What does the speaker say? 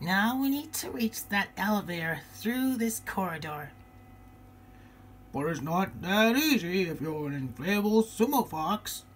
Now we need to reach that elevator through this corridor. But it's not that easy if you're an inflatable sumo fox.